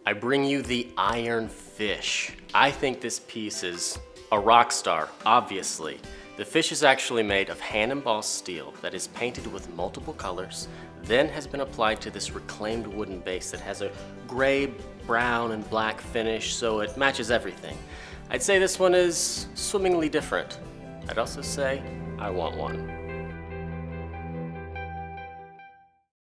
I bring you the Iron Fish. I think this piece is a rock star, obviously. The fish is actually made of hand-embossed steel that is painted with multiple colors, then has been applied to this reclaimed wooden base that has a gray, brown, and black finish, so it matches everything. I'd say this one is swimmingly different. I'd also say I want one.